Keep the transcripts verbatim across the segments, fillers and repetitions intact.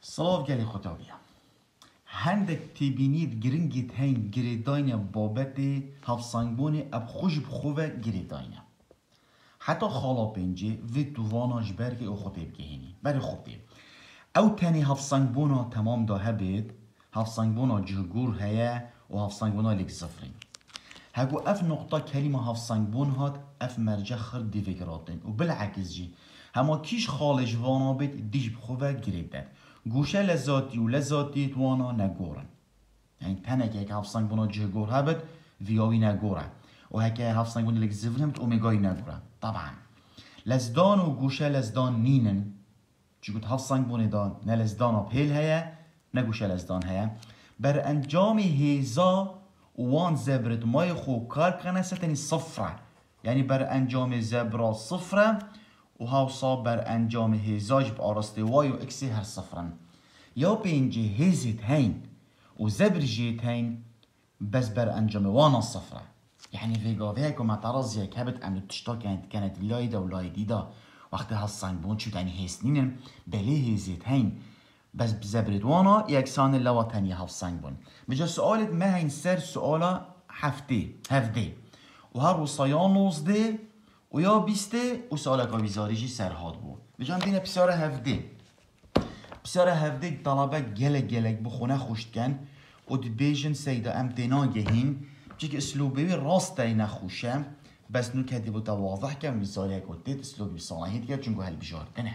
سلاف گلی خطابیه هندک تبینید گرنگیت هین گریداین بابت هفسانگبون اب خوش بخوه گریداینه حتی خالا پنجه و دواناش برگ او خطیب گهینی بری خطیب او تانی هفسانگبونا تمام دا هبید هفسانگبونا جهگور هیا و هفسانگبونا لیک صفرین هاگو اف نقطه كلمة هفسانگبون هات اف مرجع خرد دي فكراتين وبالعكس جي هما كيش خالج وانا بيت ديش بخوفا جريدات گوشه لذاتی و لذاتی توانا نگورن یعنی تنه که هکه هفسانگبونا جهگور هبت ویاوی نگوره و هکه هفسانگبونا لیک زفر همت اومگایی نگوره طبعا لزدان و گوشه لزدان نینن چی گوت هفسانگبون دان نه لزدان ها پیل هیا نه گوشه لزدان هیا بر انجام هیزا وان زبرت مای خو کار کنه ستنی صفره یعنی بر انجام زبرا صفره و هاوسا بر انجام هزاج بارسته وای و اکسی هر صفرن یا بینجه هزید هین و زبر جیت هین بس بر انجام وانا صفره يعني في قاضيها كما ترزي كابت أن تشتا كانت كانت لايدا ولايديدا وقت هالصنبون شو يعني هسنين بليه زيت هين بس بزبرد وانا يكسان اللوا تانية هالصنبون بجا سؤالت ما هين سر سؤالا هفتي هفدي وهر وصيانوز دي ويا بيستي وسؤالا كابيزاريجي سر هاد بو بجا دينا بسيارة هفدي بسیار هفته طلبه گلک گلک بخونه خوشت کن و دبیجن سیدا امتنا گهین چیک اسلوبی راسته نخوشه بس نو کدی بود واضح کن مثالی کدید اسلوبی صلاحیت کرد چون هل بجار نه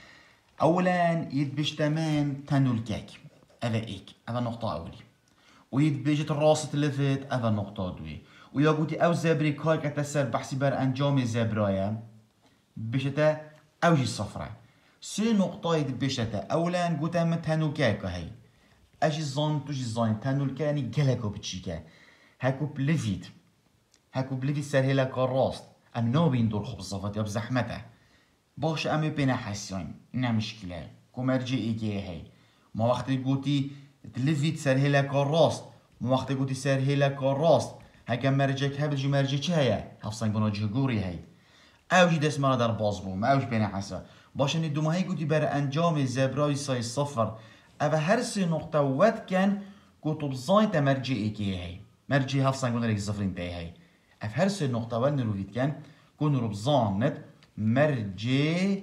اولا يتبجتمان تنو الكاك هذا ايك هذا نقطة أولي ويتبجت الراس تلفت هذا نقطة دوي ويا قوتي أو زبري كار كتسر بحسي بر أنجام زبرايا بجتا أوجي الصفرة سي نقطة يتبجتا أولا قوتا من تنو كاكا هاي أجي الظن توجي الظن تنو الكاني جلكو بتشيكا هاكو بلفيت هاكو بلفيت سرهلا كراست أم نابين دور خب الصفات يا بزحمته باش أمي بينا حسين نه مشكلة كمرجع إيجي هاي ما وقت قوتي تلفيت سرهلا كراست ما وقت قوتي سرهلا كراست هكا مرجعك هبل جي مرجع چه هيا هفصان بنا جهگوری هاي اوجي دست مرا در باز بو ما اوج بينا حسا باش ان دوما هاي قوتي بر انجام زبراي ساي صفر اما هر سي نقطة ود كان قوتو بزاين تمرجع إيجي هاي مرجع هفصان بنا لك صفرين تاي هاي اف هر سي نقطة ود نروفيت كان كون رو بزانت مرجع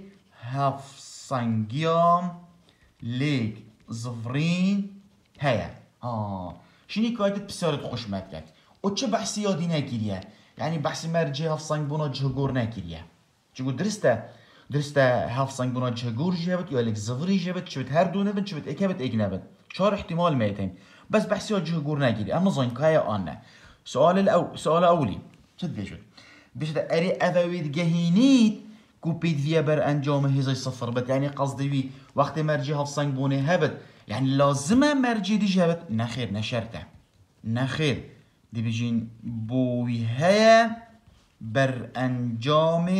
هفصانگيام ليك زفرين هيا آه شني كايتت بسيارت خوش مدكت و چه بحثي يادي نكيريه يعني بحث مرجع هفصانگ بنا جهگور نكيريه چگو درسته درسته هفصانگ بنا جهگور جابت یا ليك زفري جابت شبت هر دو نبت شبت ايك هبت ايك نبت چهار احتمال ميتين بس بحثي ياد جهگور نكيريه اما زين كايا آنه سؤال الأو سؤال أولي شد بيشد بيشد أري أذويد جهينيت كوبيد فيا بر انجام هزاي صفر بت يعني قصدي وي وقت مرجي هفصانگ بونه هبت يعني لازمه مرجي دي جابت نخير نشرته نخير دي بيجين بوي هيا بر انجام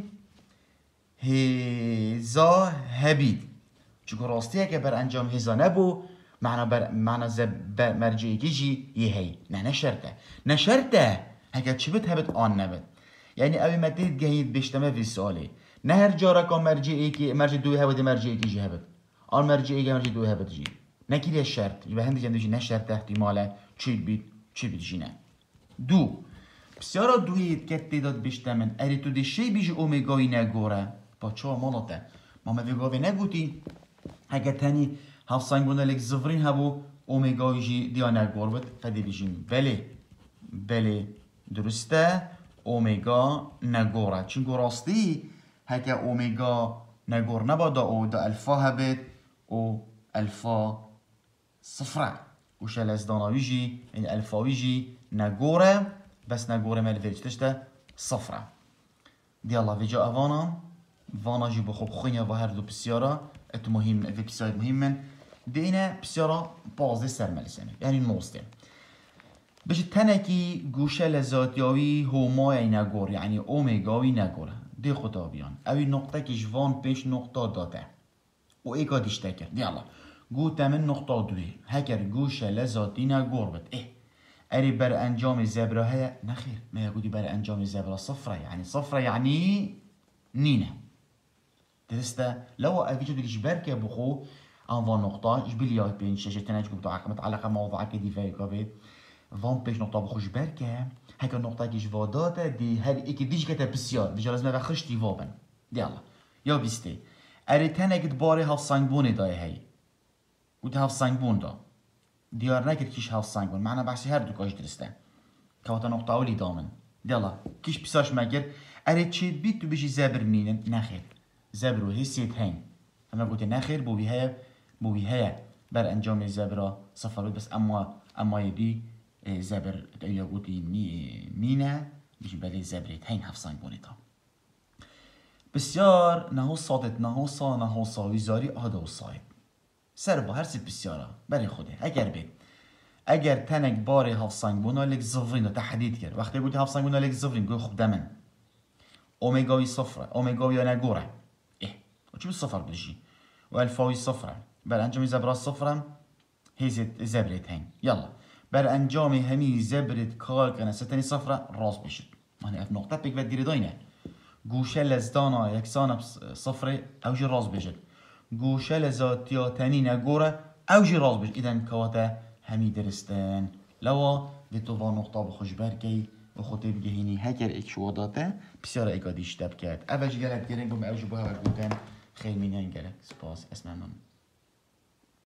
هزا هبيد چون راستيه که بر انجام هزا نبو معنى بر معنى زب مرجي يجي يهي نه نشرته نشرته هكا چبت هبت آن نبت يعني أبي ما تيجي جهيد بيشتمه في السؤال نهر جارا كان مرجع إيكي مرجع دوي هبت مرجع إيكي جهبت آن مرجع إيكي مرجع دوي هبت جي نكيل الشرط يبقى هندي جندوجي نشرط احتماله چی بيت چی بيت جينه دو بسیارا دوی کتی داد بيشتمن أري تو دي شي بيجي أوميغاي نگوره با چهار مالته ما ما ويغاوي نگوتي هكا تاني هفصانگ بونه لك زفرين هبو أوميغاي جي ديا نگور بد فدي بيجين بله بله درسته اوميغا نگوره چون راستی هکه اوميغا نگور نبادا او دا الفا هبت او الفا صفره وش الازداناوي جي يعني الفاوي جي نگوره بس نگوره مال فيجتشته صفره دي الله فيجا افانا فانا جي بخوب خونيا و هر دو بسيارة اتو مهم في بسيارة مهمن دينا بسيارة بازي سرمالي سنه يعني نوستي بشه تنکی گوشه لذاتیاوی هومای نگور یعنی اومگاوی نگوره دی خدا بیان اوی نقطه که جوان پیش نقطه داده و ایگا دیشته کرد دیالا گوته من نقطه دوی هکر گوشه لذاتی نگور بد اه اری بر انجام زبره های نخیر ما یگودی بر انجام زبره صفره یعنی صفره یعنی نینه درسته لو اوی جو دیش برکه بخو آن وان نقطة جبليا بين شاشة تناج كبتو عقمت علاقة موضوع كدي فاي كابيت وان بيش نقطة بخوش بركة هكا النقطة كيش فاداتا دي هل إيكي ديش كتا بسيار بيجا لازم بخشتي فابن يلا يا بيستي أري تناجد باري هاف سانجبوني داي هاي ود هاف سانجبون دا ديار نكر كيش هاف سانجبون معنا بحسي هر دو كاش درسته كواتا نقطة أولي دامن يلا كيش بساش ماجر أري تشيد بيت تو بيجي زابر منين ناخر زابر وهي سيت هين أنا قلت ناخر بو بيها بو بيها بر أنجام زابرا صفر بس أما أما يدي زابر يا قلتي مي مينا بيجي بالي زابريت هين هاف سانجبوني تا بسیار نهوصادت نهوصا نهوصا ویزاری آده و صاحب سر با هر سی بسیاره برای خوده اگر بید اگر تنک باری هاف سانگبونا لک زفرین رو تحدید کرد وقتی گویی هاف سانگبونا لک زفرین گوی خوب دمن اومگاوی صفره اومگاوی نگوره اه و چی صفر بدشی و الفاوی صفره بر انجام زبرا صفره هیزت زبرت هین یلا بر انجام همی زبرت کار کنه ستنی صفره راز بشد من اف نقطه بک و دیره داینه گوشه لزدانا یکسان صفر اوجی راز بجد گوشه لزاتیا تنین گوره اوجی راز بجد ایدن کواته همی درستن لوا ویتو با نقطه بخوش برگی و خطه بگهینی هکر ایک شواداته بسیار ایگادیش دب کرد اوجی گلت گرنگ بم اوجی بها بگوتن خیلی مینین گلت سپاس اسمم